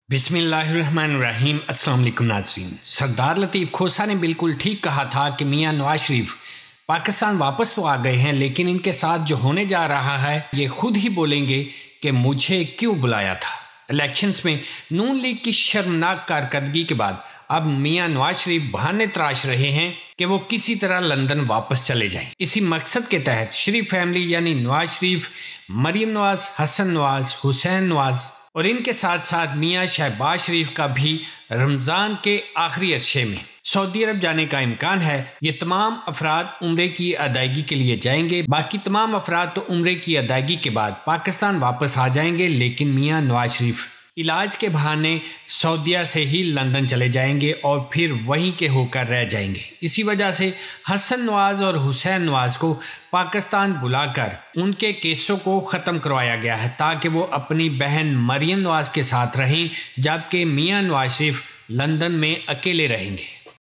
बिस्मिल्लाहिर्रहमानिर्रहीम। अस्सलाम वालेकुम नाज़रीन। सरदार लतीफ़ खोसा ने बिल्कुल ठीक कहा था कि मियां नवाज शरीफ पाकिस्तान वापस तो आ गए हैं, लेकिन इनके साथ जो होने जा रहा है ये खुद ही बोलेंगे कि मुझे क्यों बुलाया था। इलेक्शंस में नून लीग की शर्मनाक कारकर्दगी के बाद अब मियां नवाज शरीफ बहाने तराश रहे हैं कि वो किसी तरह लंदन वापस चले जाएं। इसी मकसद के तहत शरीफ फैमिली यानी नवाज शरीफ, मरियम नवाज, हसन नवाज, हुसैन नवाज और इनके साथ साथ मियां शहबाज शरीफ का भी रमज़ान के आखिरी अरसे में सऊदी अरब जाने का इम्कान है। ये तमाम अफराद उम्रे की अदायगी के लिए जाएंगे। बाकी तमाम अफराद तो उम्रे की अदायगी के बाद पाकिस्तान वापस आ जाएंगे, लेकिन मियां नवाज शरीफ इलाज के बहाने सऊदीया से ही लंदन चले जाएंगे और फिर वहीं के होकर रह जाएंगे। इसी वजह से हसन नवाज और हुसैन नवाज को पाकिस्तान बुलाकर उनके केसों को ख़त्म करवाया गया है ताकि वो अपनी बहन मरियम नवाज के साथ रहें, जबकि मियां नवाज शरीफ लंदन में अकेले रहेंगे।